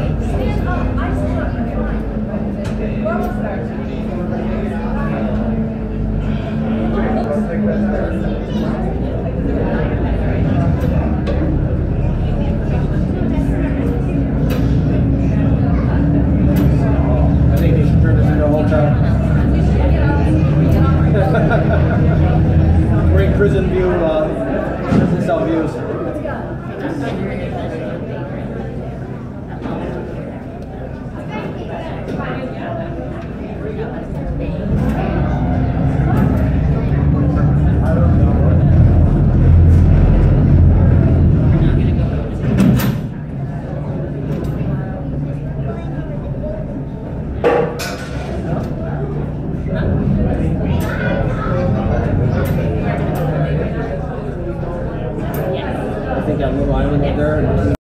Great prison view, prison cell views. I think that little island up there.